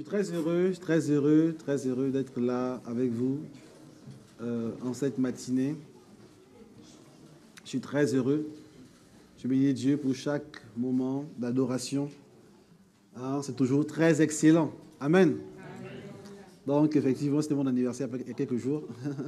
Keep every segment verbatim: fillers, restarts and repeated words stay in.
très heureux, très heureux, très heureux d'être là avec vous euh, en cette matinée. Je suis très heureux. Je bénis Dieu pour chaque moment d'adoration. Hein, c'est toujours très excellent. Amen. Donc, effectivement, c'était mon anniversaire il y a quelques jours.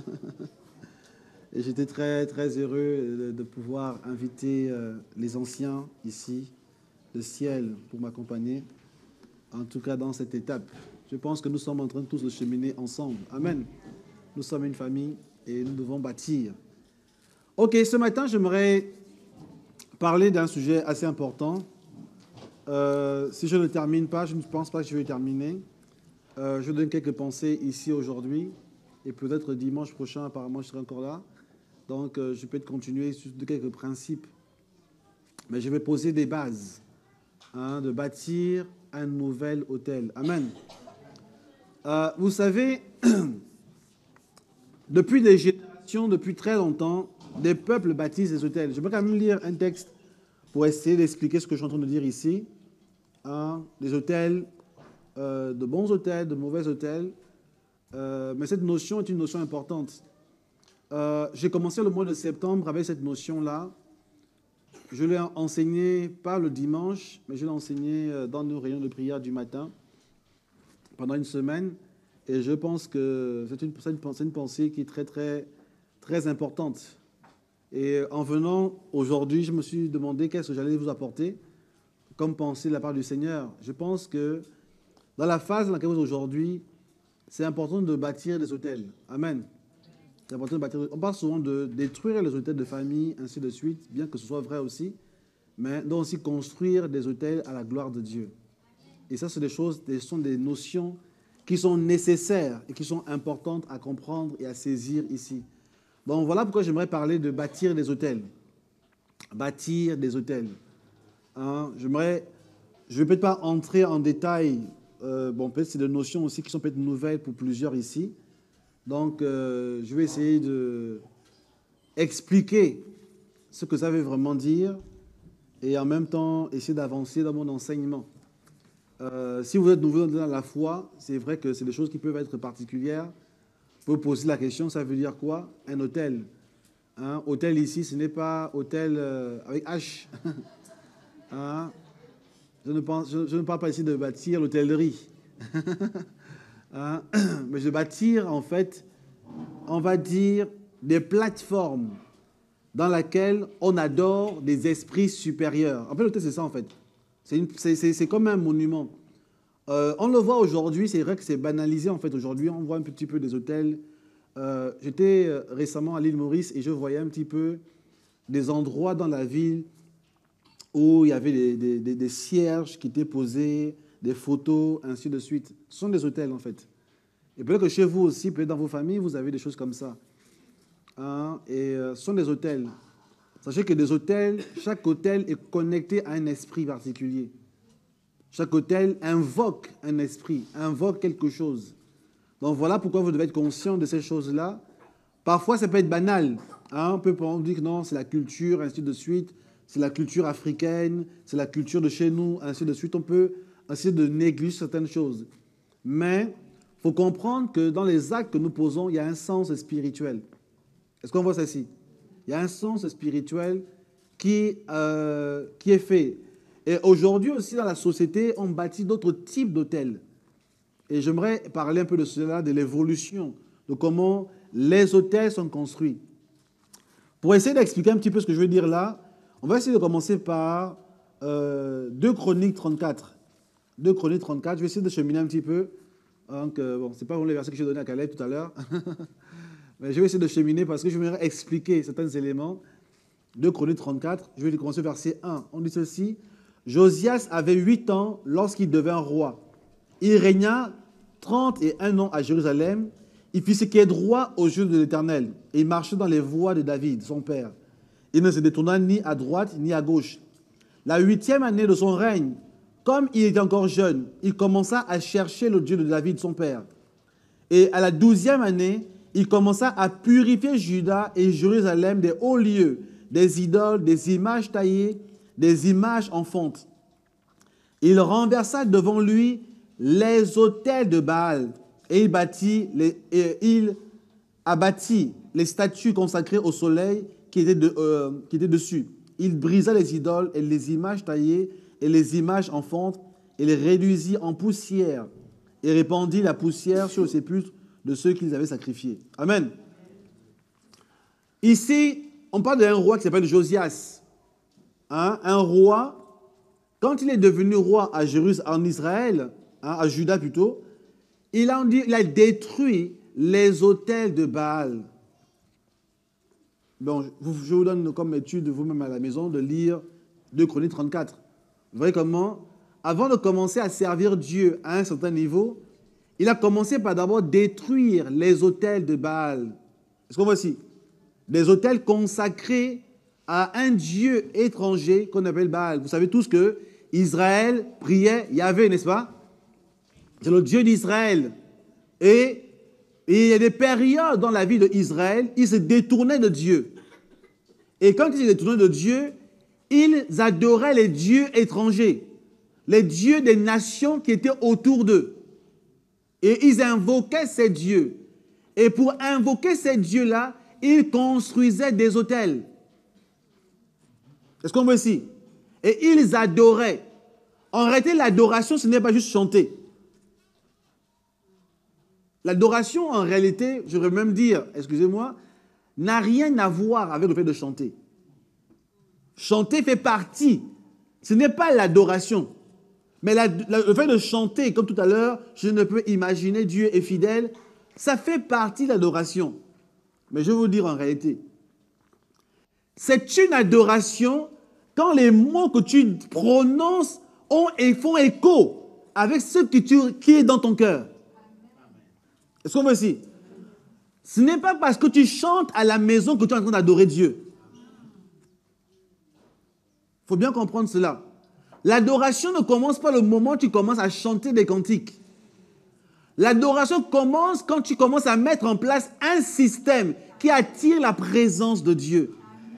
Et j'étais très, très heureux de, de pouvoir inviter euh, les anciens ici, le ciel, pour m'accompagner. En tout cas, dans cette étape. Je pense que nous sommes en train de tous de cheminer ensemble. Amen. Nous sommes une famille et nous devons bâtir. Ok, ce matin, j'aimerais parler d'un sujet assez important. Euh, si je ne termine pas, je ne pense pas que je vais terminer. Euh, je donne quelques pensées ici aujourd'hui. Et peut-être dimanche prochain, apparemment, je serai encore là. Donc, euh, je peux continuer sur de quelques principes. Mais je vais poser des bases hein, de bâtir un nouvel hôtel. Amen. Euh, vous savez, depuis des générations, depuis très longtemps, des peuples bâtissent des hôtels. Je peux quand même lire un texte pour essayer d'expliquer ce que je suis en train de dire ici. Hein, des hôtels, euh, de bons hôtels, de mauvais hôtels. Euh, mais cette notion est une notion importante. Euh, J'ai commencé le mois de septembre avec cette notion-là. Je l'ai enseigné pas le dimanche, mais je l'ai enseigné dans nos réunions de prière du matin pendant une semaine. Et je pense que c'est une, une, une pensée qui est très, très, très importante. Et en venant aujourd'hui, je me suis demandé qu'est-ce que j'allais vous apporter comme pensée de la part du Seigneur. Je pense que dans la phase dans laquelle vous êtes aujourd'hui, c'est important de bâtir des hôtels. Amen. C'est important de bâtir. On parle souvent de détruire les hôtels de famille, ainsi de suite, bien que ce soit vrai aussi, mais donc aussi construire des hôtels à la gloire de Dieu. Et ça, c'est des choses, ce sont des notions qui sont nécessaires et qui sont importantes à comprendre et à saisir ici. Donc voilà pourquoi j'aimerais parler de bâtir des hôtels. Bâtir des hôtels. Hein, j'aimerais, je ne vais peut-être pas entrer en détail, euh, bon, peut-être c'est des notions aussi qui sont peut-être nouvelles pour plusieurs ici. Donc, euh, je vais essayer d'expliquer ce que ça veut vraiment dire et en même temps essayer d'avancer dans mon enseignement. Euh, si vous êtes nouveau dans la foi, c'est vrai que c'est des choses qui peuvent être particulières. Vous pouvez poser la question, ça veut dire quoi? Un hôtel. Hein? Hôtel ici, ce n'est pas hôtel euh, avec H. Hein? je, ne pense, je, je ne parle pas ici de bâtir l'hôtellerie. Hein? Mais de bâtir, en fait, on va dire, des plateformes dans lesquelles on adore des esprits supérieurs. En fait, l'hôtel, c'est ça, en fait. C'est comme un monument. Euh, on le voit aujourd'hui, c'est vrai que c'est banalisé, en fait, aujourd'hui. On voit un petit peu des hôtels. Euh, J'étais récemment à l'île Maurice et je voyais un petit peu des endroits dans la ville où il y avait des, des, des, des cierges qui étaient posés, des photos, ainsi de suite. Ce sont des hôtels, en fait. Et peut-être que chez vous aussi, peut-être dans vos familles, vous avez des choses comme ça. Hein? Et euh, ce sont des hôtels. Sachez que des hôtels, chaque hôtel est connecté à un esprit particulier. Chaque hôtel invoque un esprit, invoque quelque chose. Donc voilà pourquoi vous devez être conscient de ces choses-là. Parfois, ça peut être banal. Hein? On peut dire que non, c'est la culture, ainsi de suite. C'est la culture africaine, c'est la culture de chez nous, ainsi de suite. On peut essayer de négliger certaines choses. Mais il faut comprendre que dans les actes que nous posons, il y a un sens spirituel. Est-ce qu'on voit ça ici? Il y a un sens spirituel qui, euh, qui est fait. Et aujourd'hui aussi, dans la société, on bâtit d'autres types d'hôtels. Et j'aimerais parler un peu de cela, de l'évolution, de comment les hôtels sont construits. Pour essayer d'expliquer un petit peu ce que je veux dire là, on va essayer de commencer par euh, deux Chroniques trente-quatre. deux Chroniques trente-quatre, je vais essayer de cheminer un petit peu. Donc, euh, bon, ce n'est pas vraiment les versets que j'ai donnés à Caleb tout à l'heure. Mais je vais essayer de cheminer parce que je vais expliquer certains éléments. deux Chroniques trente-quatre, je vais commencer verset un. On dit ceci. Josias avait huit ans lorsqu'il devint roi. Il régna trente et un ans à Jérusalem. Il fit ce qui est droit aux yeux de l'Éternel. Et il marchait dans les voies de David, son père. Il ne se détourna ni à droite ni à gauche. La huitième année de son règne, comme il était encore jeune, il commença à chercher le Dieu de David, son père. Et à la douzième année, il commença à purifier Juda et Jérusalem des hauts lieux, des idoles, des images taillées, des images en fonte. Il renversa devant lui les autels de Baal et il, bâtit les, et il a bâti les statues consacrées au soleil qui étaient, de, euh, qui étaient dessus. Il brisa les idoles et les images taillées et les images en fonte et les réduisit en poussière et répandit la poussière sur le sépulcre de ceux qu'ils avaient sacrifiés. Amen. Ici, on parle d'un roi qui s'appelle Josias. Hein? Un roi, quand il est devenu roi à Jérusalem, en Israël, hein, à Juda plutôt, il a, il a détruit les autels de Baal. Bon, je vous donne comme étude vous-même à la maison de lire deux Chroniques trente-quatre. Vous voyez comment, avant de commencer à servir Dieu à un certain niveau, il a commencé par d'abord détruire les autels de Baal. Est-ce qu'on voit ici? Des autels consacrés à un dieu étranger qu'on appelle Baal. Vous savez tous que Israël priait Yahvé, n'est-ce pas? C'est le Dieu d'Israël. Et, et il y a des périodes dans la vie d'Israël, ils se détournaient de Dieu. Et quand ils se détournaient de Dieu, ils adoraient les dieux étrangers, les dieux des nations qui étaient autour d'eux. Et ils invoquaient ces dieux. Et pour invoquer ces dieux-là, ils construisaient des autels. Est-ce qu'on voit ici? Et ils adoraient. En réalité, l'adoration, ce n'est pas juste chanter. L'adoration, en réalité, je vais même dire, excusez-moi, n'a rien à voir avec le fait de chanter. Chanter fait partie. Ce n'est pas l'adoration. Mais la, la, le fait de chanter, comme tout à l'heure, je ne peux imaginer Dieu est fidèle, ça fait partie de l'adoration. Mais je vais vous dire en réalité, c'est une adoration quand les mots que tu prononces ont et font écho avec ce que tu, qui est dans ton cœur. Est-ce qu'on voit ici? Ce n'est pas parce que tu chantes à la maison que tu es en train d'adorer Dieu. Il faut bien comprendre cela. L'adoration ne commence pas le moment où tu commences à chanter des cantiques. L'adoration commence quand tu commences à mettre en place un système qui attire la présence de Dieu.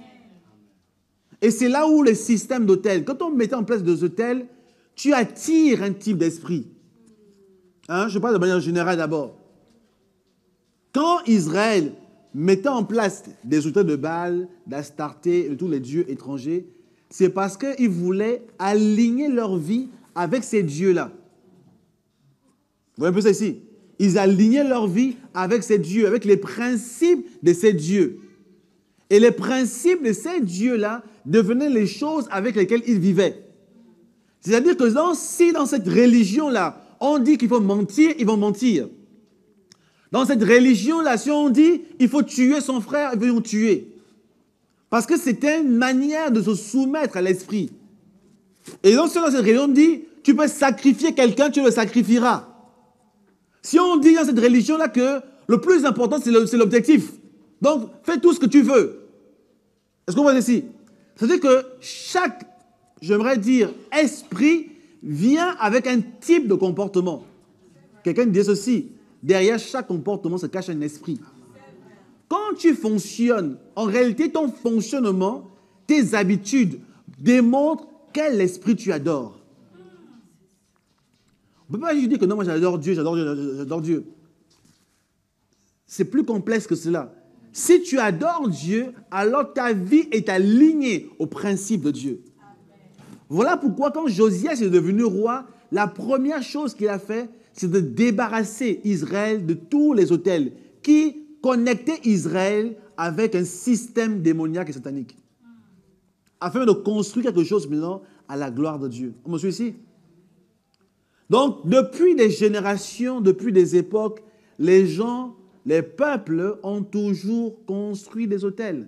Et c'est là où le système d'autel, quand on mettait en place des autels, tu attires un type d'esprit. Hein? Je parle de manière générale d'abord. Quand Israël mettait en place des autels de Baal, d'Astarté et de tous les dieux étrangers, c'est parce qu'ils voulaient aligner leur vie avec ces dieux-là. Vous voyez un peu ça ici? Ils alignaient leur vie avec ces dieux, avec les principes de ces dieux. Et les principes de ces dieux-là devenaient les choses avec lesquelles ils vivaient. C'est-à-dire que dans, si dans cette religion-là, on dit qu'il faut mentir, ils vont mentir. Dans cette religion-là, si on dit qu'il faut tuer son frère, ils vont tuer. Parce que c'était une manière de se soumettre à l'esprit. Et donc, dans cette religion, on dit, tu peux sacrifier quelqu'un, tu le sacrifieras. Si on dit dans cette religion-là que le plus important, c'est l'objectif. Donc, fais tout ce que tu veux. Est-ce qu'on voit ici? C'est-à-dire que chaque, j'aimerais dire, esprit vient avec un type de comportement. Quelqu'un dit ceci, derrière chaque comportement se cache un esprit. Quand tu fonctionnes, en réalité, ton fonctionnement, tes habitudes démontrent quel esprit tu adores. On ne peut pas juste dire que non, moi j'adore Dieu, j'adore Dieu, j'adore Dieu. C'est plus complexe que cela. Si tu adores Dieu, alors ta vie est alignée au principe de Dieu. Voilà pourquoi quand Josias est devenu roi, la première chose qu'il a fait, c'est de débarrasser Israël de tous les autels qui connectaient Israël avec un système démoniaque et satanique. Afin de construire quelque chose maintenant à la gloire de Dieu. On me suit ici? Donc, depuis des générations, depuis des époques, les gens, les peuples ont toujours construit des autels.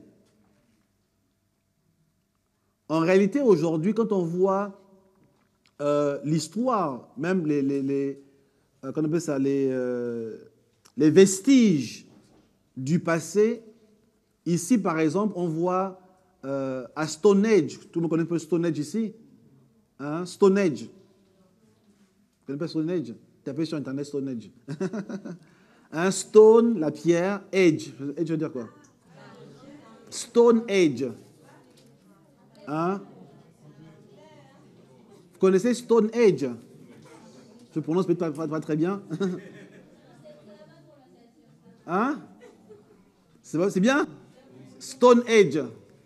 En réalité, aujourd'hui, quand on voit euh, l'histoire, même les, les, les, euh, qu'on appelle ça, les, euh, les vestiges du passé, ici, par exemple, on voit euh, à Stonehenge, tout le monde connaît un peu Stonehenge ici, hein? Stonehenge. Vous connaissez pas Stonehenge? Tapez sur Internet Stonehenge. Un stone, la pierre, age. Age veut dire quoi? Stone Age. Hein? Vous connaissez Stone Age? Je prononce peut-être pas, pas très bien. Hein? C'est bien? Stone Age.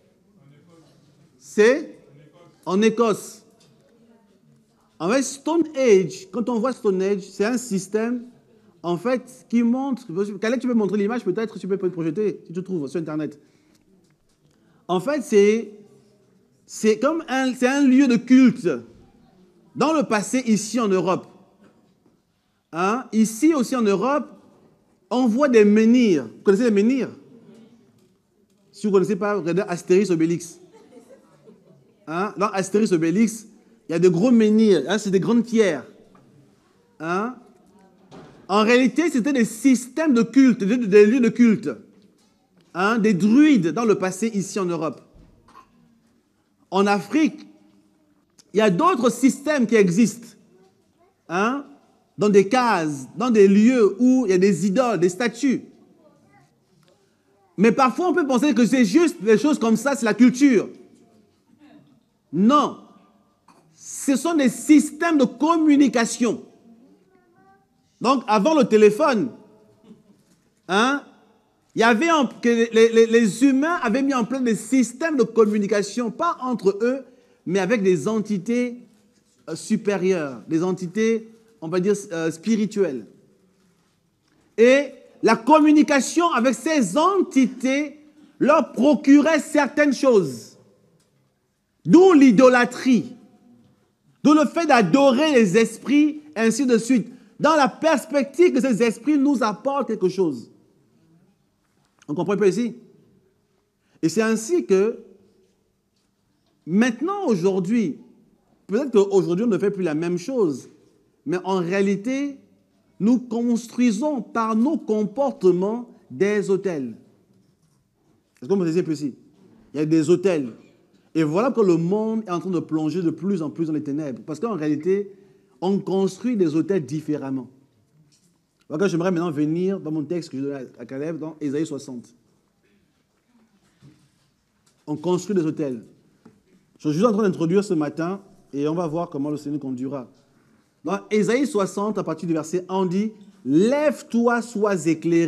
C'est en Écosse. En fait, Stone Age, quand on voit Stone Age, c'est un système, en fait, qui montre... Calais, tu peux montrer l'image, peut-être, tu peux projeter, si tu trouves sur Internet. En fait, c'est... C'est comme un, c'est un lieu de culte. Dans le passé, ici en Europe. Hein? Ici aussi en Europe, on voit des menhirs. Vous connaissez les menhirs? Si vous ne connaissez pas, regardez Astérix Obélix. Hein? Dans Astérix Obélix, il y a de gros menhirs. Hein? C'est des grandes pierres. Hein? En réalité, c'était des systèmes de culte, des, des lieux de culte. Hein? Des druides dans le passé ici en Europe. En Afrique, il y a d'autres systèmes qui existent. Hein? Dans des cases, dans des lieux où il y a des idoles, des statues. Mais parfois, on peut penser que c'est juste des choses comme ça, c'est la culture. Non. Ce sont des systèmes de communication. Donc, avant le téléphone, hein, il y avait en, que les, les, les humains avaient mis en place des systèmes de communication, pas entre eux, mais avec des entités euh, supérieures, des entités, on va dire, euh, spirituelles. Et la communication avec ces entités leur procurait certaines choses. D'où l'idolâtrie, d'où le fait d'adorer les esprits, ainsi de suite. Dans la perspective que ces esprits nous apportent quelque chose. On comprend un peu ici? Et c'est ainsi que, maintenant, aujourd'hui, peut-être qu'aujourd'hui, on ne fait plus la même chose, mais en réalité, nous construisons par nos comportements des hôtels. Est-ce que vous me disiez plus ici? Il y a des hôtels. Et voilà que le monde est en train de plonger de plus en plus dans les ténèbres. Parce qu'en réalité, on construit des hôtels différemment. Donc, j'aimerais maintenant venir dans mon texte que je donne à Caleb, dans Ésaïe soixante. On construit des hôtels. Je suis juste en train d'introduire ce matin et on va voir comment le Seigneur conduira. Dans Ésaïe soixante, à partir du verset un, on dit « Lève-toi, sois éclairé ».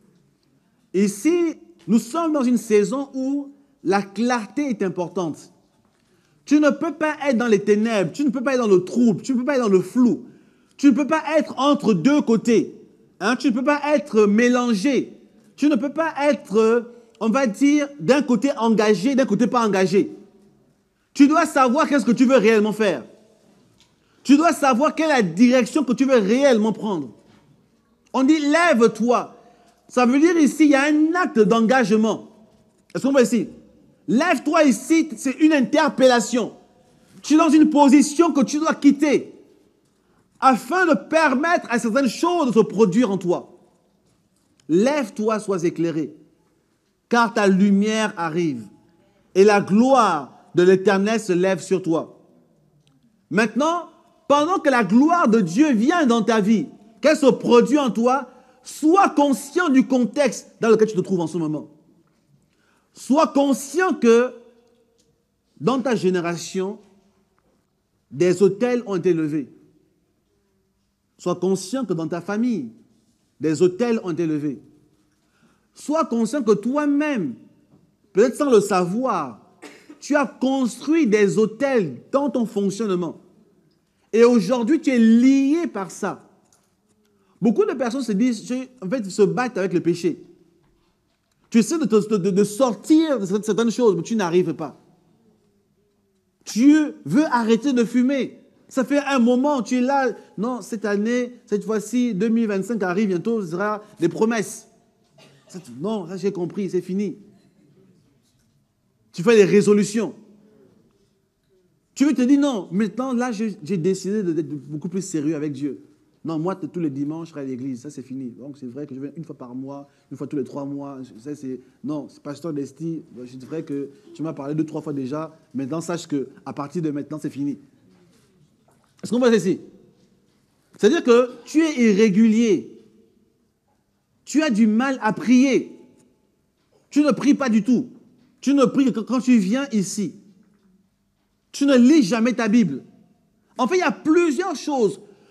Ici, nous sommes dans une saison où la clarté est importante. Tu ne peux pas être dans les ténèbres, tu ne peux pas être dans le trouble, tu ne peux pas être dans le flou. Tu ne peux pas être entre deux côtés. Hein? Tu ne peux pas être mélangé. Tu ne peux pas être, on va dire, d'un côté engagé, d'un côté pas engagé. Tu dois savoir qu'est-ce que tu veux réellement faire. Tu dois savoir quelle est la direction que tu veux réellement prendre. On dit lève-toi. Ça veut dire ici, il y a un acte d'engagement. Est-ce qu'on voit ici? Lève-toi ici, c'est une interpellation. Tu es dans une position que tu dois quitter afin de permettre à certaines choses de se produire en toi. Lève-toi, sois éclairé, car ta lumière arrive et la gloire de l'Éternel se lève sur toi. Maintenant, pendant que la gloire de Dieu vient dans ta vie, qu'elle se produit en toi, sois conscient du contexte dans lequel tu te trouves en ce moment. Sois conscient que dans ta génération, des autels ont été levés. Sois conscient que dans ta famille, des autels ont été levés. Sois conscient que toi-même, peut-être sans le savoir, tu as construit des autels dans ton fonctionnement. Et aujourd'hui, tu es lié par ça. Beaucoup de personnes se disent, en fait, se battent avec le péché. Tu essaies de, te, de, de sortir de certaines choses, mais tu n'arrives pas. Tu veux arrêter de fumer. Ça fait un moment, tu es là. Non, cette année, cette fois-ci, deux mille vingt-cinq arrive bientôt, ce sera des promesses. Non, ça j'ai compris, c'est fini. Tu fais des résolutions. Tu te dis non, maintenant là, j'ai décidé d'être beaucoup plus sérieux avec Dieu. Non, moi, tous les dimanches, je serai à l'église, ça c'est fini. Donc c'est vrai que je viens une fois par mois, une fois tous les trois mois. Ça, c'est... Non, c'est pasteur d'Esti, c'est vrai que tu m'as parlé deux, trois fois déjà. Maintenant, sache qu'à partir de maintenant, c'est fini. Est-ce qu'on voit ici? C'est-à-dire que tu es irrégulier. Tu as du mal à prier. Tu ne pries pas du tout. Tu ne pries que quand tu viens ici. Tu ne lis jamais ta Bible. En fait, il y a plusieurs choses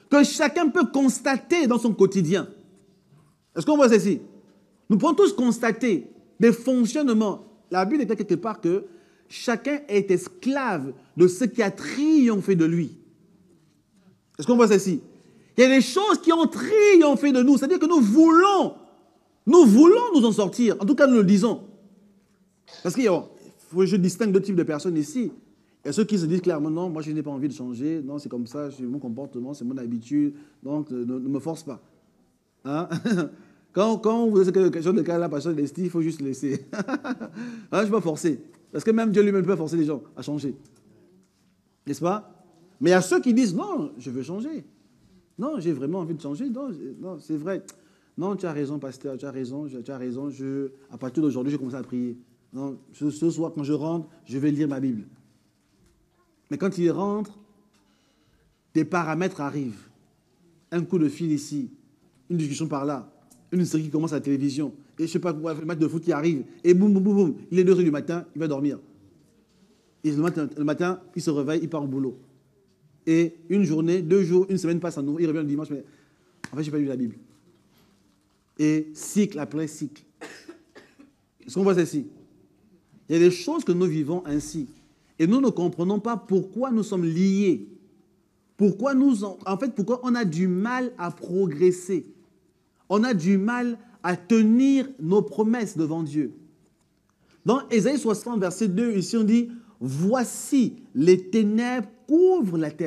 que chacun peut constater dans son quotidien. Est-ce qu'on voit ceci? Nous pouvons tous constater des fonctionnements. La Bible dit quelque part que chacun est esclave de ce qui a triomphé de lui. Est-ce qu'on voit ceci? Il y a des choses qui ont triomphé de nous. C'est-à-dire que nous voulons, nous voulons nous en sortir. En tout cas, nous le disons. Parce que oh, je distingue deux types de personnes ici. Il y a ceux qui se disent clairement, non, moi je n'ai pas envie de changer. Non, c'est comme ça, c'est mon comportement, c'est mon habitude. Donc, ne, ne me force pas. Hein? Quand, quand vous êtes quelque chose de cas là, pasteur Leslie, il faut juste laisser. Hein, je ne vais pas forcer. Parce que même Dieu lui-même peut forcer les gens à changer. N'est-ce pas? Mais il y a ceux qui disent, non, je veux changer. Non, j'ai vraiment envie de changer. Non, non c'est vrai. Non, tu as raison, pasteur, tu as raison, tu as raison. Je, à partir d'aujourd'hui, je commence à prier. Non, ce, ce soir, quand je rentre, je vais lire ma Bible. Mais quand il rentre, des paramètres arrivent. Un coup de fil ici, une discussion par là, une série qui commence à la télévision, et je ne sais pas quoi, le match de foot qui arrive, et boum, boum, boum, boum, il est deux heures du matin, il va dormir. Et le matin, le matin, il se réveille, il part au boulot. Et une journée, deux jours, une semaine passe à nouveau, il revient le dimanche, mais en fait, je n'ai pas lu la Bible. Et cycle après cycle. Est-ce qu'on voit ceci? Il y a des choses que nous vivons ainsi. Et nous ne comprenons pas pourquoi nous sommes liés. Pourquoi nous, en fait, pourquoi on a du mal à progresser. On a du mal à tenir nos promesses devant Dieu. Dans Ésaïe soixante, verset deux, ici on dit « Voici, les ténèbres couvrent la terre ».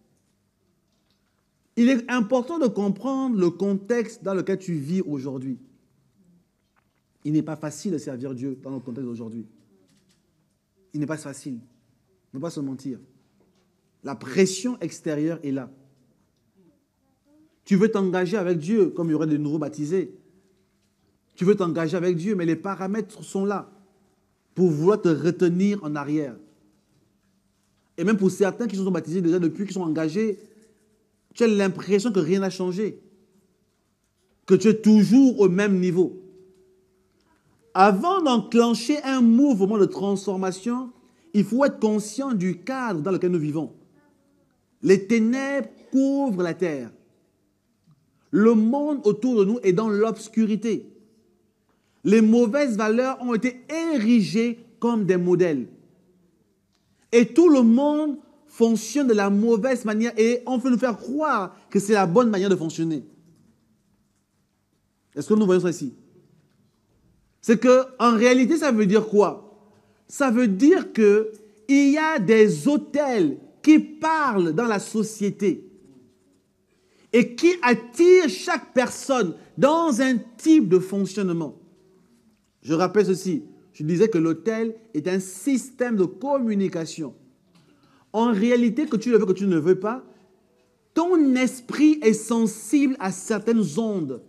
Il est important de comprendre le contexte dans lequel tu vis aujourd'hui. Il n'est pas facile de servir Dieu dans le contexte d'aujourd'hui. Il n'est pas facile. Ne pas se mentir. La pression extérieure est là. Tu veux t'engager avec Dieu, comme il y aurait des nouveaux baptisés. Tu veux t'engager avec Dieu, mais les paramètres sont là pour vouloir te retenir en arrière. Et même pour certains qui se sont baptisés déjà depuis, qui sont engagés, tu as l'impression que rien n'a changé. Que tu es toujours au même niveau. Avant d'enclencher un mouvement de transformation, il faut être conscient du cadre dans lequel nous vivons. Les ténèbres couvrent la terre. Le monde autour de nous est dans l'obscurité. Les mauvaises valeurs ont été érigées comme des modèles. Et tout le monde fonctionne de la mauvaise manière et on veut nous faire croire que c'est la bonne manière de fonctionner. Est-ce que nous voyons ça ici? C'est qu'en réalité, ça veut dire quoi? Ça veut dire qu'il y a des autels qui parlent dans la société et qui attirent chaque personne dans un type de fonctionnement. Je rappelle ceci, je disais que l'autel est un système de communication. En réalité, que tu le veux, que tu ne le veux pas, ton esprit est sensible à certaines ondes.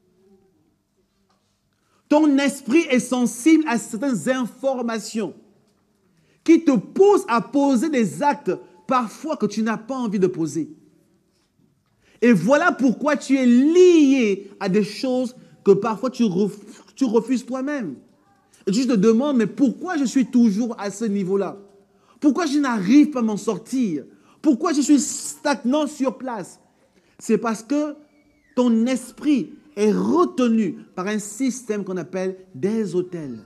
Ton esprit est sensible à certaines informations qui te poussent à poser des actes parfois que tu n'as pas envie de poser. Et voilà pourquoi tu es lié à des choses que parfois tu, ref, tu refuses toi-même. Et tu te demandes, mais pourquoi je suis toujours à ce niveau-là? Pourquoi je n'arrive pas à m'en sortir? Pourquoi je suis stagnant sur place? C'est parce que ton esprit est retenu par un système qu'on appelle des autels.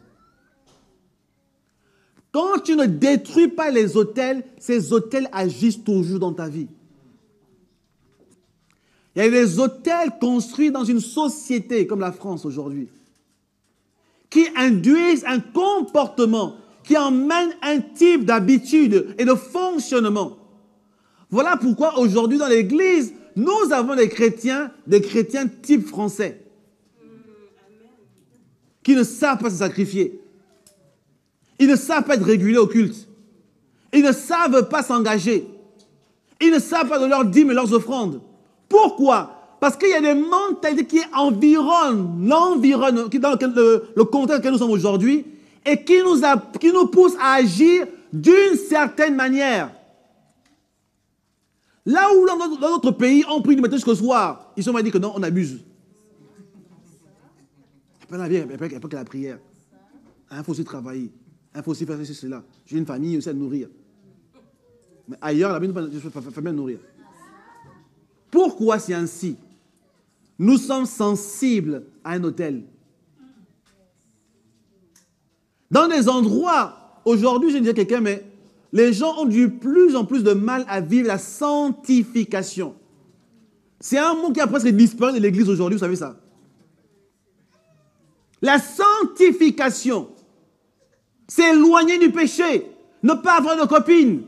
Quand tu ne détruis pas les autels, ces autels agissent toujours dans ta vie. Il y a des autels construits dans une société comme la France aujourd'hui qui induisent un comportement qui emmène un type d'habitude et de fonctionnement. Voilà pourquoi aujourd'hui dans l'Église, nous avons des chrétiens, des chrétiens type français, qui ne savent pas se sacrifier. Ils ne savent pas être réguliers au culte. Ils ne savent pas s'engager. Ils ne savent pas de leurs dîmes et leurs offrandes. Pourquoi? Parce qu'il y a des mentalités qui environnent l'environnement, qui dans lequel, le, le contexte dans lequel nous sommes aujourd'hui, et qui nous, a, qui nous poussent à agir d'une certaine manière. Là où dans notre, dans notre pays, on prie du matin jusqu'au soir, ils sont dit que non, on abuse. Il n'y a pas que la prière. Il faut aussi travailler. Il faut aussi faire ceci, cela. J'ai une famille aussi à nourrir. Mais ailleurs, la famille ne peut pas nourrir. Pourquoi c'est ainsi? Nous sommes sensibles à un autel. Dans des endroits, aujourd'hui, je disais à quelqu'un, mais les gens ont de plus en plus de mal à vivre la sanctification. C'est un mot qui a presque disparu de l'Église aujourd'hui, vous savez ça. La sanctification, c'est éloigner du péché, ne pas avoir de copine,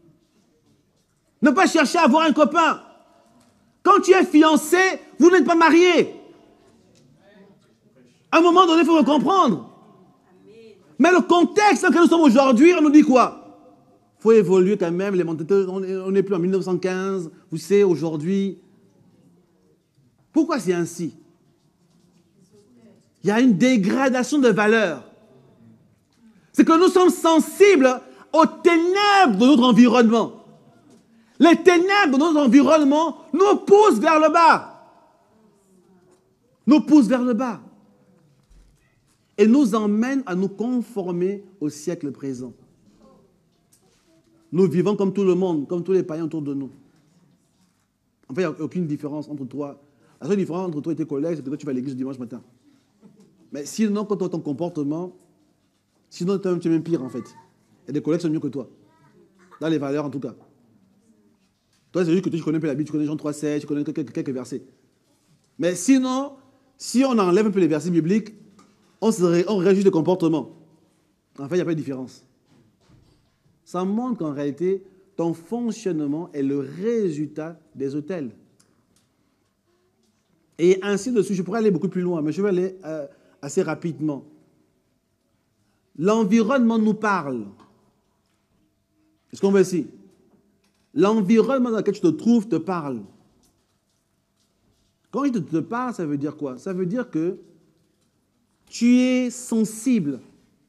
ne pas chercher à avoir un copain. Quand tu es fiancé, vous n'êtes pas marié. À un moment donné, il faut le comprendre. Mais le contexte dans lequel nous sommes aujourd'hui, on nous dit quoi? Il faut évoluer quand même, les mentalités, on n'est plus en mille neuf cent quinze, vous savez, aujourd'hui. Pourquoi c'est ainsi? Il y a une dégradation de valeur. C'est que nous sommes sensibles aux ténèbres de notre environnement. Les ténèbres de notre environnement nous poussent vers le bas. Nous poussent vers le bas. Et nous emmènent à nous conformer au siècle présent. Nous vivons comme tout le monde, comme tous les païens autour de nous. En fait, il n'y a aucune différence entre toi. La seule différence entre toi et tes collègues, c'est que toi, tu vas à l'église dimanche matin. Mais sinon, quand tu as ton comportement, sinon, tu es même pire, en fait. Et des collègues sont mieux que toi. Dans les valeurs, en tout cas. Toi, c'est juste que tu connais un peu la Bible, tu connais Jean trois sept, tu connais quelques, quelques versets. Mais sinon, si on enlève un peu les versets bibliques, on, se ré, on réagit de comportement. En fait, il n'y a pas de différence. Ça montre qu'en réalité, ton fonctionnement est le résultat des autels. Et ainsi de suite, je pourrais aller beaucoup plus loin, mais je vais aller euh, assez rapidement. L'environnement nous parle. Est-ce qu'on veut ici? L'environnement dans lequel tu te trouves te parle. Quand il te parle, ça veut dire quoi? Ça veut dire que tu es sensible.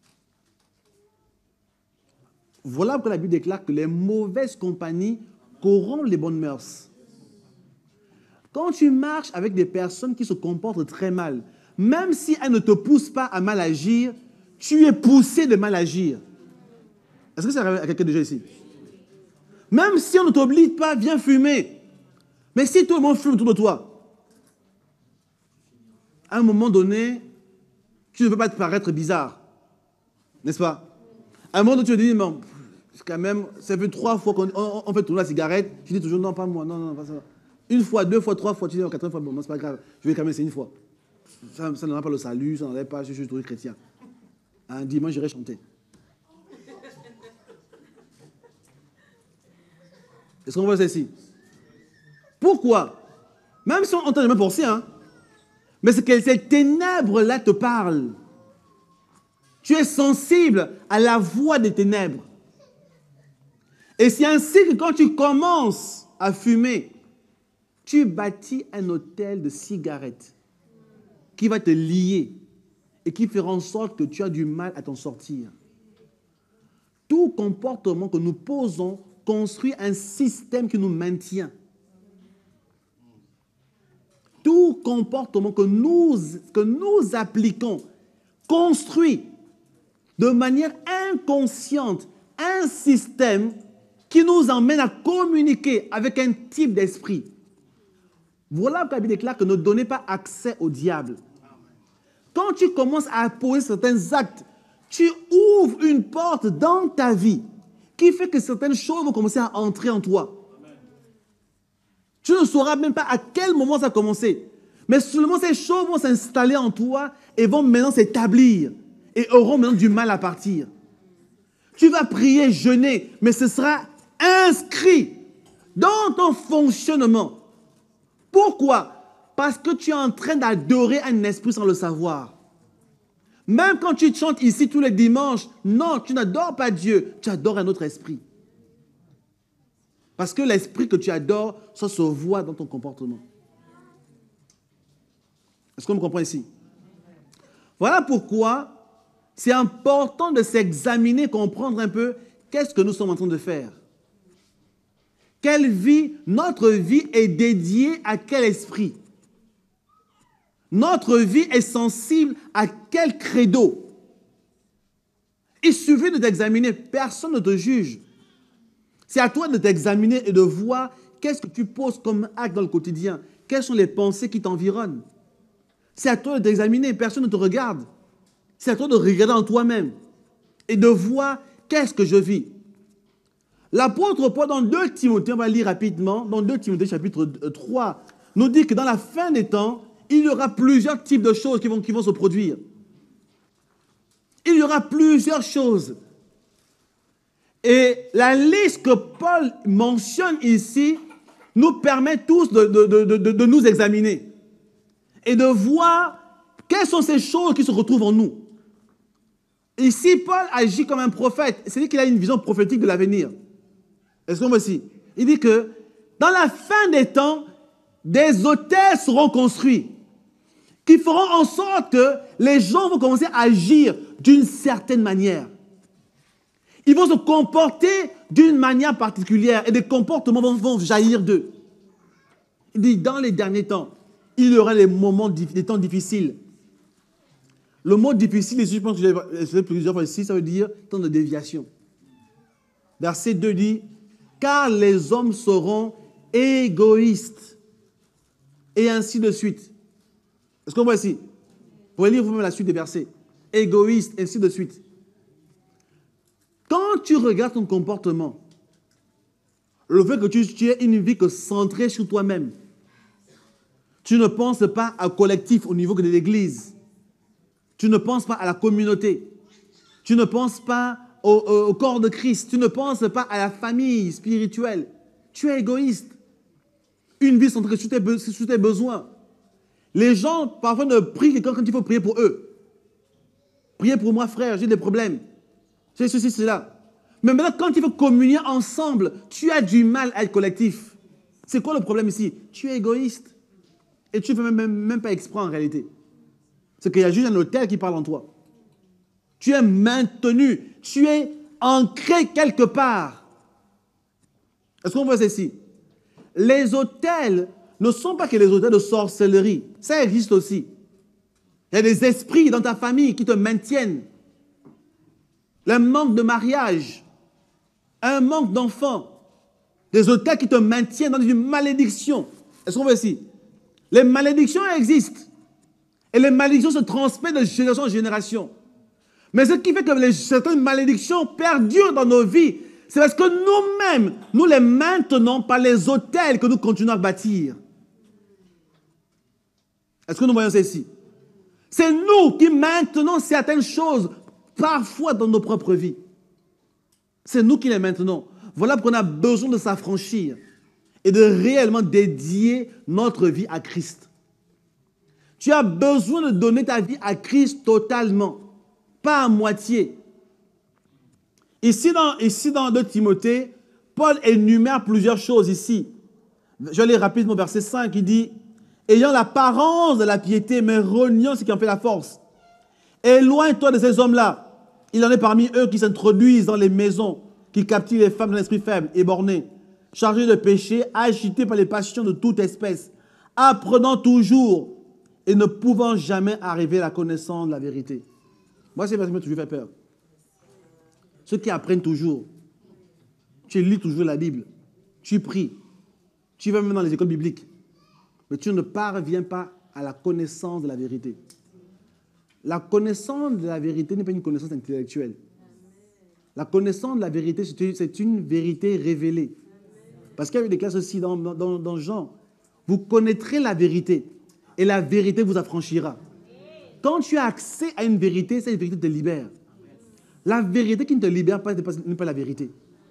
Voilà pourquoi la Bible déclare que les mauvaises compagnies corrompent les bonnes mœurs. Quand tu marches avec des personnes qui se comportent très mal, même si elles ne te poussent pas à mal agir, tu es poussé de mal agir. Est-ce que ça arrive à quelqu'un déjà ici? Même si on ne t'oblige pas, viens fumer. Mais si tout le monde fume autour de toi, à un moment donné, tu ne veux pas te paraître bizarre. N'est-ce pas? À un moment donné, tu te dis, non, quand même, ça fait trois fois qu'on on, on fait tourner la cigarette. Tu dis toujours, non, pas moi, non, non, pas ça. Une fois, deux fois, trois fois, tu dis, oh, quatrième fois, bon, non, c'est pas grave. Je vais quand même essayer une fois. Ça, ça n'en pas le salut, ça n'en a pas, je suis toujours chrétien. Un dimanche, j'irai chanter. Est-ce qu'on voit ça ici? Pourquoi? Même si on entend les mêmes pensées, hein? Mais c'est que ces ténèbres-là te parlent. Tu es sensible à la voix des ténèbres. Et c'est ainsi que quand tu commences à fumer, tu bâtis un hôtel de cigarettes qui va te lier et qui fera en sorte que tu as du mal à t'en sortir. Tout comportement que nous posons construit un système qui nous maintient. Tout comportement que nous, que nous appliquons construit de manière inconsciente un système qui nous emmène à communiquer avec un type d'esprit. Voilà pourquoi la Bible déclare que ne donnez pas accès au diable. Quand tu commences à poser certains actes, tu ouvres une porte dans ta vie qui fait que certaines choses vont commencer à entrer en toi. Tu ne sauras même pas à quel moment ça a commencé. Mais seulement ces choses vont s'installer en toi et vont maintenant s'établir et auront maintenant du mal à partir. Tu vas prier, jeûner, mais ce sera inscrit dans ton fonctionnement. Pourquoi? Parce que tu es en train d'adorer un esprit sans le savoir. Même quand tu chantes ici tous les dimanches, non, tu n'adores pas Dieu, tu adores un autre esprit. Parce que l'esprit que tu adores, ça se voit dans ton comportement. Est-ce qu'on me comprend ici? Voilà pourquoi c'est important de s'examiner, comprendre un peu qu'est-ce que nous sommes en train de faire. Quelle vie, notre vie est dédiée à quel esprit? Notre vie est sensible à quel credo? Il suffit de t'examiner, personne ne te juge. C'est à toi de t'examiner et de voir qu'est-ce que tu poses comme acte dans le quotidien? Quelles sont les pensées qui t'environnent? C'est à toi de t'examiner, personne ne te regarde. C'est à toi de regarder en toi-même et de voir qu'est-ce que je vis. L'apôtre Paul, dans deux Timothée, on va lire rapidement, dans deux Timothée chapitre trois, nous dit que dans la fin des temps, il y aura plusieurs types de choses qui vont, qui vont se produire. Il y aura plusieurs choses. Et la liste que Paul mentionne ici nous permet tous de, de, de, de, de nous examiner et de voir quelles sont ces choses qui se retrouvent en nous. Ici, Paul agit comme un prophète, c'est-à-dire qu'il a une vision prophétique de l'avenir. Est-ce qu'on voit ici? Il dit que dans la fin des temps, des autels seront construits qui feront en sorte que les gens vont commencer à agir d'une certaine manière. Ils vont se comporter d'une manière particulière et des comportements vont, vont jaillir d'eux. Il dit, dans les derniers temps, il y aura des moments, des temps difficiles. Le mot difficile, ici, je pense que j'ai fait plusieurs fois ici, ça veut dire temps de déviation. Verset deux dit, car les hommes seront égoïstes. Et ainsi de suite. Est-ce qu'on voit ici? Vous pouvez lire vous-même la suite des versets. Égoïste, ainsi de suite. Quand tu regardes ton comportement, le fait que tu, tu aies une vie que centrée sur toi-même, tu ne penses pas au collectif au niveau de l'Église, tu ne penses pas à la communauté, tu ne penses pas au, au, au corps de Christ, tu ne penses pas à la famille spirituelle, tu es égoïste. Une vie centrée sur tes, sur tes besoins. Les gens, parfois, ne prient que quand il faut prier pour eux. Priez pour moi, frère, j'ai des problèmes. C'est ceci, c'est là. Mais maintenant, quand il faut communier ensemble, tu as du mal à être collectif. C'est quoi le problème ici? Tu es égoïste. Et tu ne fais même, même, même pas exprès en réalité. C'est qu'il y a juste un autel qui parle en toi. Tu es maintenu. Tu es ancré quelque part. Est-ce qu'on voit ceci? Les autels ne sont pas que les autels de sorcellerie. Ça existe aussi. Il y a des esprits dans ta famille qui te maintiennent. Le manque de mariage, un manque d'enfants, des autels qui te maintiennent dans une malédiction. Est-ce qu'on voit ici? Les malédictions existent. Et les malédictions se transmettent de génération en génération. Mais ce qui fait que les, certaines malédictions perdurent dans nos vies, c'est parce que nous-mêmes, nous les maintenons par les autels que nous continuons à bâtir. Est-ce que nous voyons ça ici? C'est nous qui maintenons certaines choses parfois dans nos propres vies. C'est nous qui les maintenons. Voilà pourquoi on a besoin de s'affranchir et de réellement dédier notre vie à Christ. Tu as besoin de donner ta vie à Christ totalement, pas à moitié. Ici dans, ici dans deux Timothée, Paul énumère plusieurs choses ici. Je vais aller rapidement au verset cinq, il dit « Ayant l'apparence de la piété, mais reniant ce qui en fait la force. Éloigne-toi de ces hommes-là. Il en est parmi eux qui s'introduisent dans les maisons, qui captivent les femmes d'un esprit faible et borné, chargés de péché, agités par les passions de toute espèce, apprenant toujours et ne pouvant jamais arriver à la connaissance de la vérité. » Moi, c'est parce que ça m'a toujours fait peur. Ceux qui apprennent toujours, tu lis toujours la Bible, tu pries, tu vas même dans les écoles bibliques, mais tu ne parviens pas à la connaissance de la vérité. La connaissance de la vérité n'est pas une connaissance intellectuelle. La connaissance de la vérité, c'est une vérité révélée. Parce qu'il y a eu des classes aussi dans, dans, dans Jean. Vous connaîtrez la vérité et la vérité vous affranchira. Quand tu as accès à une vérité, cette vérité te libère. La vérité qui ne te libère pas n'est pas, pas la vérité.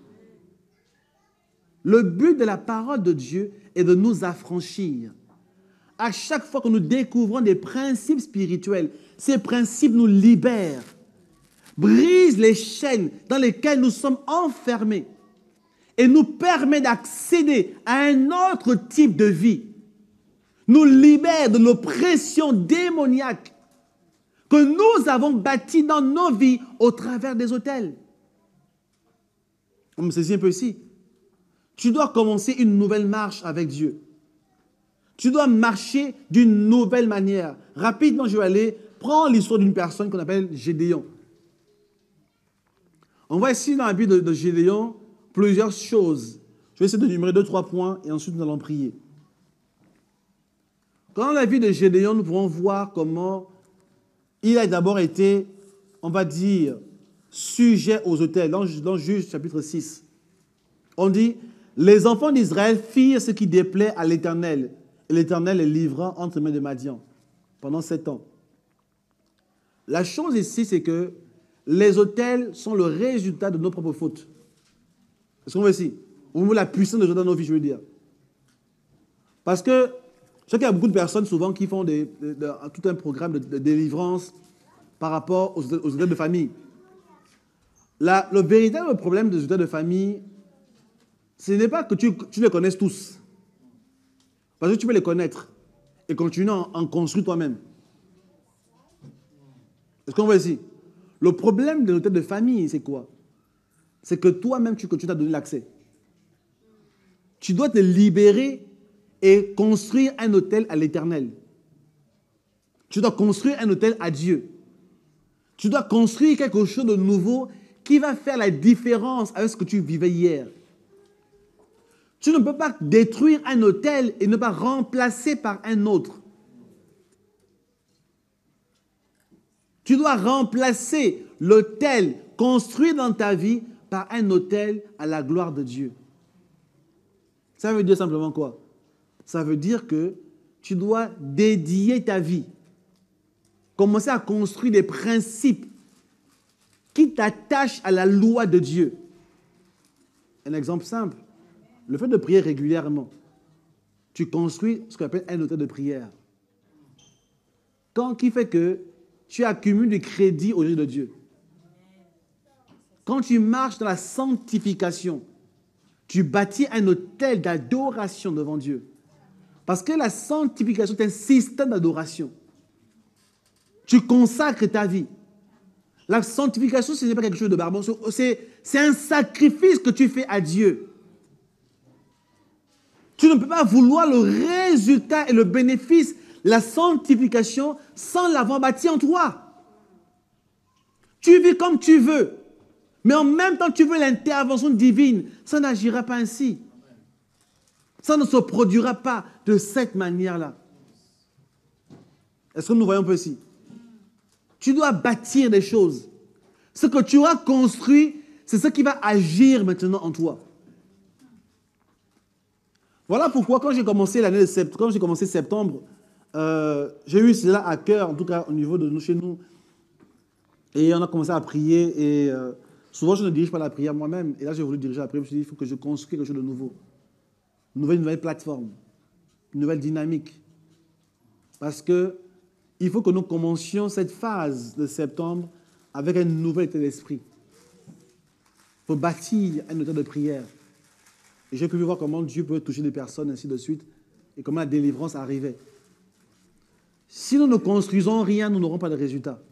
Le but de la parole de Dieu est de nous affranchir. À chaque fois que nous découvrons des principes spirituels, ces principes nous libèrent, brisent les chaînes dans lesquelles nous sommes enfermés et nous permettent d'accéder à un autre type de vie. Nous libèrent de l'oppression démoniaque que nous avons bâtie dans nos vies au travers des autels. On me saisit un peu ici. Tu dois commencer une nouvelle marche avec Dieu. Tu dois marcher d'une nouvelle manière. Rapidement, je vais aller prendre l'histoire d'une personne qu'on appelle Gédéon. On voit ici dans la Bible de, de Gédéon plusieurs choses. vais essayer de numérer deux, trois points et ensuite nous allons prier. Dans la vie de Gédéon, nous pourrons voir comment il a d'abord été, on va dire, sujet aux autels. Dans, dans Juge chapitre six, on dit, les enfants d'Israël firent ce qui déplaît à l'Éternel, et l'Éternel les livra entre les mains de Madian pendant sept ans. La chose ici, c'est que les autels sont le résultat de nos propres fautes. Est-ce qu'on voit ici? Vous voyez la puissance de Dieu dans nos vies, je veux dire. Parce que je sais qu'il y a beaucoup de personnes souvent qui font des, de, de, tout un programme de, de délivrance par rapport aux, aux autels de famille. La, le véritable problème des autels de famille, ce n'est pas que tu, tu les connaisses tous. Parce que tu peux les connaître et continuer à en, en construire toi-même. Est-ce qu'on voit ici? Le problème de l'hôtel de famille, c'est quoi? C'est que toi-même, tu, tu t'as donné l'accès. Tu dois te libérer et construire un hôtel à l'Éternel. Tu dois construire un hôtel à Dieu. Tu dois construire quelque chose de nouveau qui va faire la différence avec ce que tu vivais hier. Tu ne peux pas détruire un hôtel et ne pas remplacer par un autre. Tu dois remplacer l'autel construit dans ta vie par un autel à la gloire de Dieu. Ça veut dire simplement quoi? Ça veut dire que tu dois dédier ta vie, commencer à construire des principes qui t'attachent à la loi de Dieu. Un exemple simple, le fait de prier régulièrement. Tu construis ce qu'on appelle un hôtel de prière. Quand, qui fait que tu accumules du crédit au yeux de Dieu. Quand tu marches dans la sanctification, tu bâtis un hôtel d'adoration devant Dieu. Parce que la sanctification est un système d'adoration. Tu consacres ta vie. La sanctification, ce n'est pas quelque chose de barbare. C'est un sacrifice que tu fais à Dieu. Tu ne peux pas vouloir le résultat et le bénéfice, la sanctification, sans l'avoir bâti en toi. Tu vis comme tu veux. Mais en même temps, tu veux l'intervention divine. Ça n'agira pas ainsi. Ça ne se produira pas de cette manière-là. Est-ce que nous voyons un peu ici? Tu dois bâtir des choses. Ce que tu auras construit, c'est ce qui va agir maintenant en toi. Voilà pourquoi quand j'ai commencé l'année de septembre, quand j'ai commencé septembre, euh, j'ai eu cela à cœur, en tout cas au niveau de nous, chez nous. Et on a commencé à prier. Et euh, souvent, je ne dirige pas la prière moi-même. Et là, j'ai voulu diriger la prière. Je me suis dit, il faut que je construise quelque chose de nouveau. Une nouvelle, une nouvelle plateforme. Une nouvelle dynamique. Parce que il faut que nous commencions cette phase de septembre avec un nouvel état d'esprit. Il faut bâtir un état de prière. Et j'ai pu voir comment Dieu peut toucher des personnes, ainsi de suite, et comment la délivrance arrivait. Si nous ne construisons rien, nous n'aurons pas de résultat.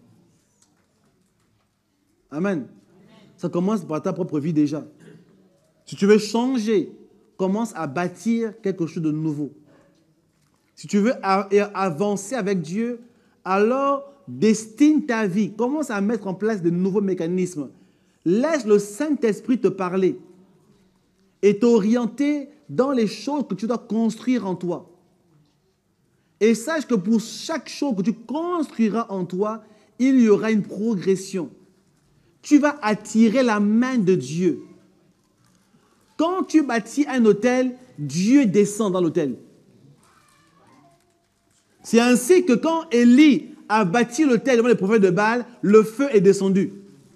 Amen. Ça commence par ta propre vie déjà. Si tu veux changer, commence à bâtir quelque chose de nouveau. Si tu veux avancer avec Dieu, alors destine ta vie. Commence à mettre en place de nouveaux mécanismes. Laisse le Saint-Esprit te parler et t'orienter dans les choses que tu dois construire en toi. Et sache que pour chaque chose que tu construiras en toi, il y aura une progression. Tu vas attirer la main de Dieu. Quand tu bâtis un hôtel, Dieu descend dans l'hôtel. C'est ainsi que quand Élie a bâti l'hôtel devant les prophètes de Baal, le feu est descendu.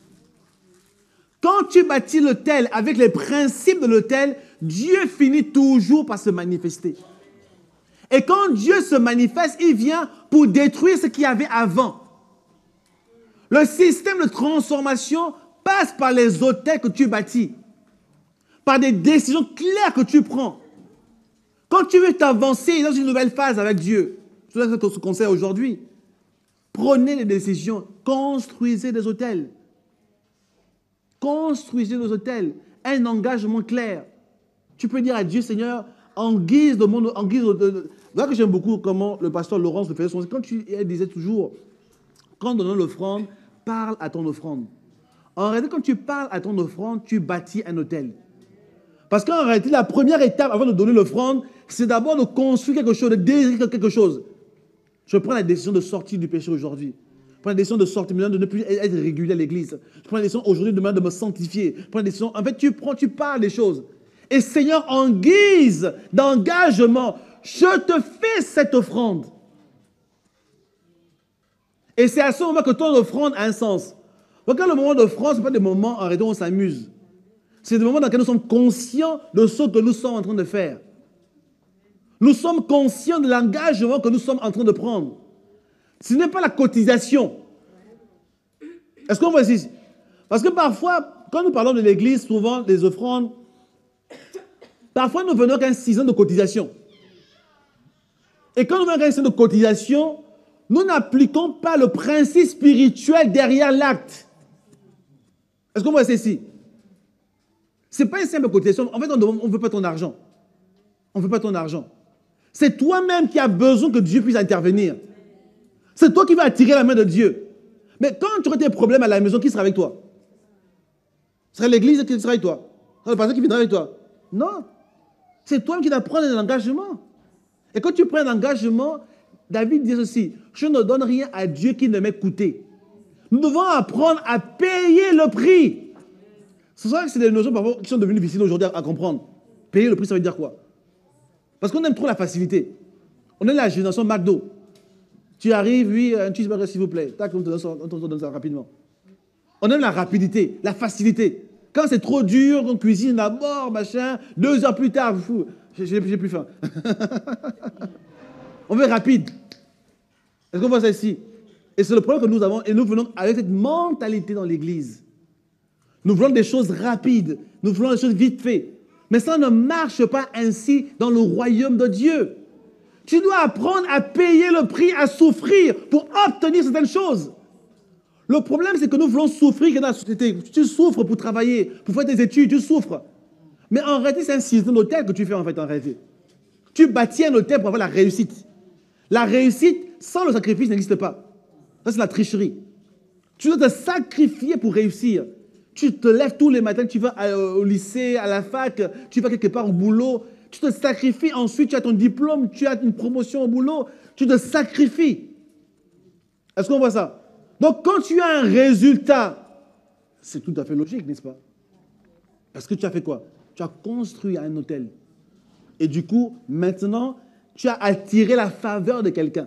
Quand tu bâtis l'hôtel avec les principes de l'hôtel, Dieu finit toujours par se manifester. Et quand Dieu se manifeste, il vient pour détruire ce qu'il y avait avant. Le système de transformation passe par les hôtels que tu bâtis, par des décisions claires que tu prends. Quand tu veux t'avancer dans une nouvelle phase avec Dieu, c'est ce qu'on se conseille aujourd'hui. Prenez des décisions, construisez des hôtels. Construisez des hôtels, un engagement clair. Tu peux dire à Dieu, Seigneur, en guise de mon... En guise de, de, là que j'aime beaucoup comment le pasteur Laurence le faisait, quand tu elle disait toujours, quand donnons l'offrande, parle à ton offrande. En réalité, quand tu parles à ton offrande, tu bâtis un hôtel. Parce qu'en réalité, la première étape avant de donner l'offrande, c'est d'abord de construire quelque chose, de désirer quelque chose. Je prends la décision de sortir du péché aujourd'hui. Je prends la décision de sortir, maintenant de ne plus être régulier à l'église. Je prends la décision aujourd'hui demain de me sanctifier. Je prends la décision, en fait, tu prends, tu parles des choses. Et Seigneur, en guise d'engagement, je te fais cette offrande. Et c'est à ce moment que ton offrande a un sens. Donc, quand le moment d'offrande, ce n'est pas des moments en réalité où on s'amuse. C'est des moments dans lesquels nous sommes conscients de ce que nous sommes en train de faire. Nous sommes conscients de l'engagement que nous sommes en train de prendre. Ce n'est pas la cotisation. Est-ce qu'on voit ici? Parce que parfois, quand nous parlons de l'église, souvent des offrandes, parfois nous venons qu'un six ans de cotisation. Et quand nous venons qu'un six ans de cotisation, nous n'appliquons pas le principe spirituel derrière l'acte. Est-ce qu'on voit ceci? Ce n'est pas une simple cotisation. En fait, on ne veut pas ton argent. On ne veut pas ton argent. C'est toi-même qui as besoin que Dieu puisse intervenir. C'est toi qui vas attirer la main de Dieu. Mais quand tu auras des problèmes à la maison, qui sera avec toi? Ce sera l'église qui sera avec toi? Ce sera le pasteur qui viendra avec toi? Non. C'est toi qui dois prendre un engagement. Et quand tu prends un engagement, David dit ceci: je ne donne rien à Dieu qui ne m'ait coûté. Nous devons apprendre à payer le prix. C'est vrai que c'est des notions parfois qui sont devenues difficiles aujourd'hui à, à comprendre. Payer le prix, ça veut dire quoi? Parce qu'on aime trop la facilité. On est la génération McDo. Tu arrives, oui, un cheeseburger s'il vous plaît. Tac, on te donne ça, on te donne ça rapidement. On aime la rapidité, la facilité. Quand c'est trop dur, on cuisine d'abord, machin, deux heures plus tard, j'ai plus faim. On veut rapide. Est-ce qu'on voit ça ici? Et c'est le problème que nous avons, et nous venons avec cette mentalité dans l'église. Nous voulons des choses rapides, nous voulons des choses vite faites. Mais ça ne marche pas ainsi dans le royaume de Dieu. Tu dois apprendre à payer le prix, à souffrir pour obtenir certaines choses. Le problème, c'est que nous voulons souffrir dans la société. Tu souffres pour travailler, pour faire tes études, tu souffres. Mais en réalité, c'est un système d'hôtel que tu fais en fait en réalité. Tu bâtis un hôtel pour avoir la réussite. La réussite, sans le sacrifice, n'existe pas. Ça, c'est la tricherie. Tu dois te sacrifier pour réussir. Tu te lèves tous les matins, tu vas au lycée, à la fac, tu vas quelque part au boulot. Tu te sacrifies, ensuite tu as ton diplôme, tu as une promotion au boulot. Tu te sacrifies. Est-ce qu'on voit ça? Donc, quand tu as un résultat, c'est tout à fait logique, n'est-ce pas? Parce que tu as fait quoi? Tu as construit un hôtel. Et du coup, maintenant, tu as attiré la faveur de quelqu'un.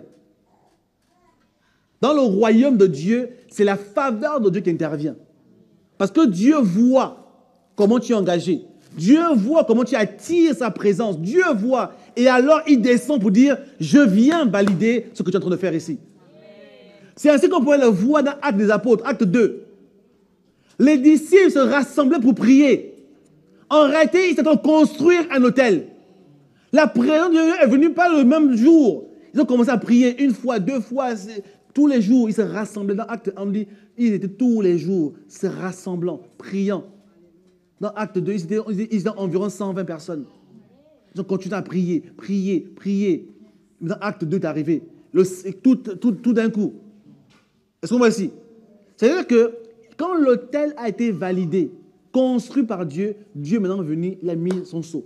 Dans le royaume de Dieu, c'est la faveur de Dieu qui intervient. Parce que Dieu voit comment tu es engagé. Dieu voit comment tu attires sa présence. Dieu voit. Et alors, il descend pour dire, je viens valider ce que tu es en train de faire ici. C'est ainsi qu'on pourrait le voir dans Actes des Apôtres, acte deux. Les disciples se rassemblaient pour prier. En réalité, ils étaient en train de construire un hôtel. La présence de Dieu est venue pas le même jour. Ils ont commencé à prier une fois, deux fois, tous les jours. Ils se rassemblaient. Dans Acte un, on dit, ils étaient tous les jours se rassemblant, priant. Dans Acte deux, ils étaient, ils étaient environ cent vingt personnes. Ils ont continué à prier, prier, prier. Dans Acte deux, est arrivé. Le, tout tout, tout d'un coup. Est-ce qu'on voit ici? C'est-à-dire que quand l'hôtel a été validé, construit par Dieu, Dieu maintenant est venu, il a mis son sceau.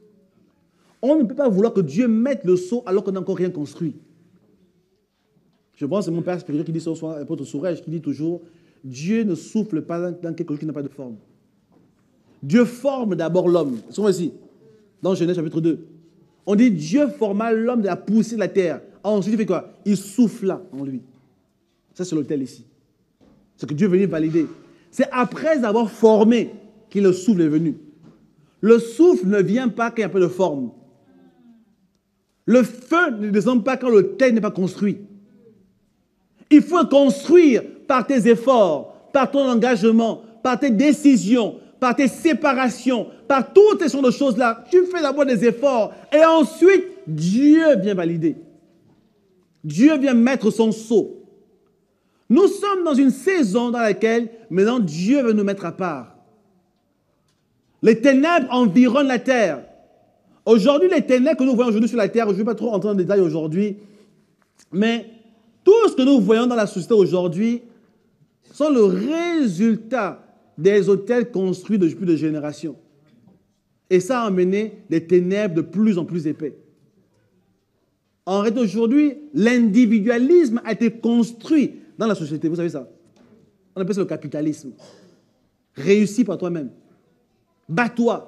On ne peut pas vouloir que Dieu mette le sceau alors qu'on n'a encore rien construit. Je pense que c'est mon père spirituel qui dit ce soir, l'apôtre Sourège, qui dit toujours, Dieu ne souffle pas dans quelque chose qui n'a pas de forme. Dieu forme d'abord l'homme. Est-ce qu'on voit ici? Dans Genèse chapitre deux. On dit Dieu forma l'homme de la poussière de la terre. Ensuite, il fait quoi? Il souffla en lui. Ça, c'est l'autel ici. C'est que Dieu est venu valider. C'est après avoir formé que le souffle est venu. Le souffle ne vient pas quand il y a peu de forme. Le feu ne descend pas quand le terre n'est pas construit. Il faut construire par tes efforts, par ton engagement, par tes décisions, par tes séparations, par toutes ces sortes de choses-là. Tu fais d'abord des efforts et ensuite, Dieu vient valider. Dieu vient mettre son sceau. Nous sommes dans une saison dans laquelle, maintenant, Dieu veut nous mettre à part. Les ténèbres environnent la terre. Aujourd'hui, les ténèbres que nous voyons aujourd'hui sur la terre, je ne vais pas trop entrer en détail aujourd'hui, mais tout ce que nous voyons dans la société aujourd'hui sont le résultat des hôtels construits depuis des générations. Et ça a amené des ténèbres de plus en plus épais. En réalité, aujourd'hui, l'individualisme a été construit dans la société. Vous savez ça? On appelle ça le capitalisme. Réussis par toi-même. Bats-toi.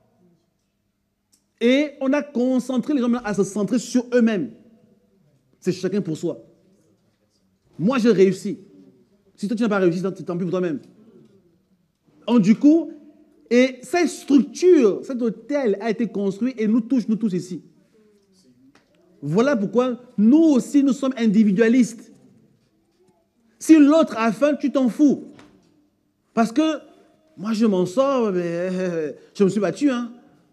Et on a concentré les gens à se centrer sur eux-mêmes. C'est chacun pour soi. Moi, j'ai réussi. Si toi, tu n'as pas réussi, tant pis pour toi-même. Donc, du coup, et cette structure, cet hôtel a été construit et nous touche, nous tous ici. Voilà pourquoi nous aussi, nous sommes individualistes. Si l'autre a faim, tu t'en fous. Parce que moi, je m'en sors, mais je me suis battu. Hein.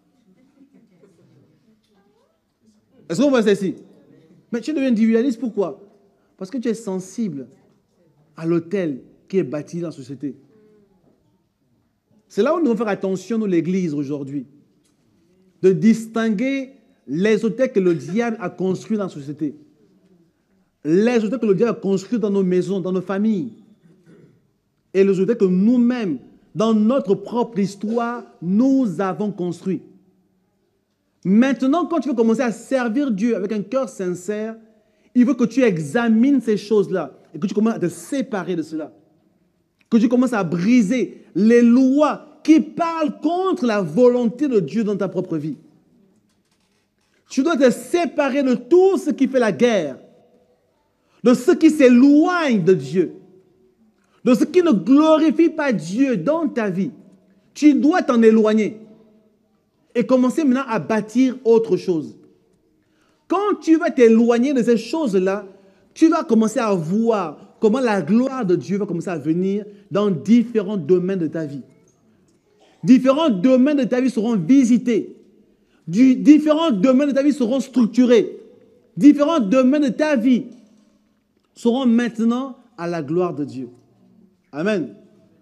Est-ce qu'on voit ça ici? Mais tu deviens individualiste, pourquoi? Parce que tu es sensible à l'hôtel qui est bâti dans la société. C'est là où nous devons faire attention, nous, l'Église, aujourd'hui. De distinguer les hôtels que le diable a construits dans la société. Les hôtels que le diable a construits dans nos maisons, dans nos familles. Et les hôtels que nous-mêmes, dans notre propre histoire, nous avons construits. Maintenant, quand tu veux commencer à servir Dieu avec un cœur sincère, il veut que tu examines ces choses-là et que tu commences à te séparer de cela. Que tu commences à briser les lois qui parlent contre la volonté de Dieu dans ta propre vie. Tu dois te séparer de tout ce qui fait la guerre, de ce qui s'éloigne de Dieu, de ce qui ne glorifie pas Dieu dans ta vie. Tu dois t'en éloigner et commencer maintenant à bâtir autre chose. Quand tu vas t'éloigner de ces choses-là, tu vas commencer à voir comment la gloire de Dieu va commencer à venir dans différents domaines de ta vie. Différents domaines de ta vie seront visités. Du, différents domaines de ta vie seront structurés. Différents domaines de ta vie seront maintenant à la gloire de Dieu. Amen.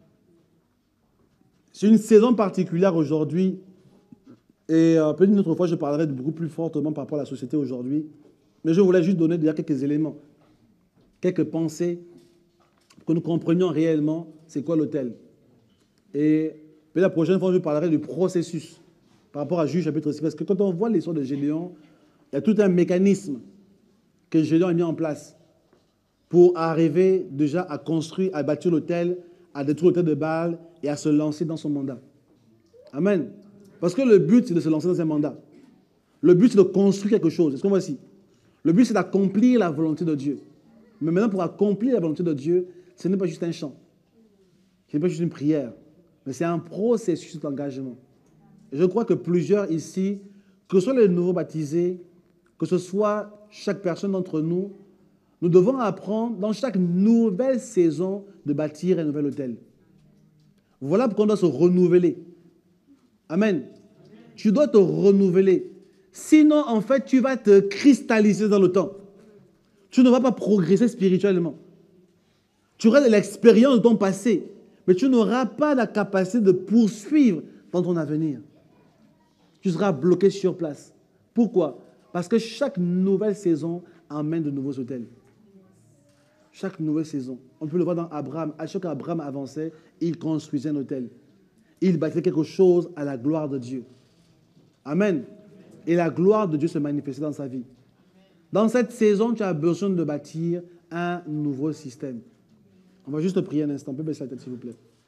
C'est une saison particulière aujourd'hui. Et euh, peut-être une autre fois, je parlerai beaucoup plus fortement par rapport à la société aujourd'hui. Mais je voulais juste donner déjà quelques éléments, quelques pensées, pour que nous comprenions réellement c'est quoi l'autel. Et puis la prochaine fois, je parlerai du processus par rapport à Juge chapitre six. Parce que quand on voit l'histoire de Gédéon, il y a tout un mécanisme que Gédéon a mis en place pour arriver déjà à construire, à bâtir l'autel, à détruire l'autel de Baal et à se lancer dans son mandat. Amen. Parce que le but, c'est de se lancer dans un mandat. Le but, c'est de construire quelque chose. Est-ce qu'on voit ici? Le but, c'est d'accomplir la volonté de Dieu. Mais maintenant, pour accomplir la volonté de Dieu, ce n'est pas juste un chant. Ce n'est pas juste une prière. Mais c'est un processus d'engagement. Et je crois que plusieurs ici, que ce soit les nouveaux baptisés, que ce soit chaque personne d'entre nous, nous devons apprendre dans chaque nouvelle saison de bâtir un nouvel hôtel. Voilà pourquoi on doit se renouveler. Amen. Tu dois te renouveler. Sinon, en fait, tu vas te cristalliser dans le temps. Tu ne vas pas progresser spirituellement. Tu auras de l'expérience de ton passé, mais tu n'auras pas la capacité de poursuivre dans ton avenir. Tu seras bloqué sur place. Pourquoi? Parce que chaque nouvelle saison amène de nouveaux hôtels. Chaque nouvelle saison. On peut le voir dans Abraham. À chaque fois qu'Abraham avançait, il construisait un hôtel. Il bâtissait quelque chose à la gloire de Dieu. Amen. Et la gloire de Dieu se manifestait dans sa vie. Dans cette saison, tu as besoin de bâtir un nouveau système. On va juste prier un instant. On peut baisser la tête, s'il vous plaît.